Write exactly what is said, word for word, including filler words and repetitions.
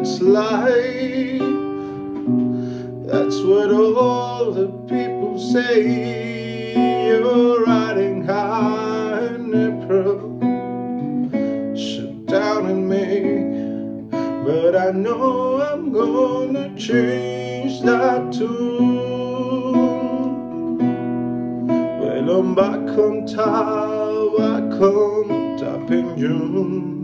it's like. That's what all the people say. You're riding high in April, shut down in May, but I know I'm gonna change that tune. Well, I'm back on top, back on top in June.